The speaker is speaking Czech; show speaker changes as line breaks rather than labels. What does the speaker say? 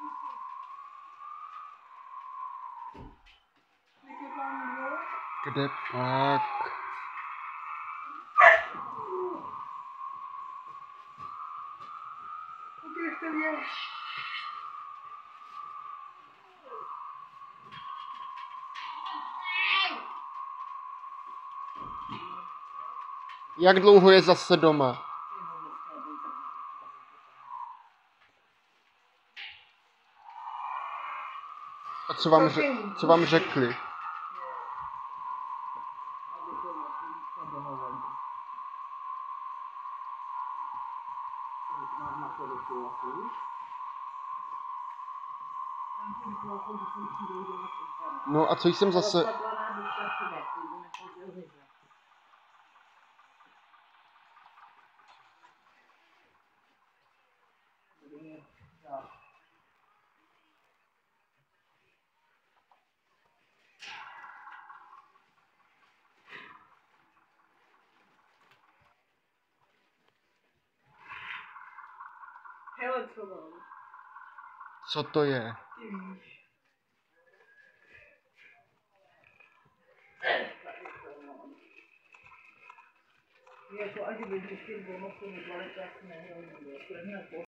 Kde pak? Jak dlouho je zase doma? A co vám řekli? No a co jsem zase...
Hele, co mám?
Co to je?
Ty víš. Jako, až by vždycky bylo, to nebylo, tak nehrozí.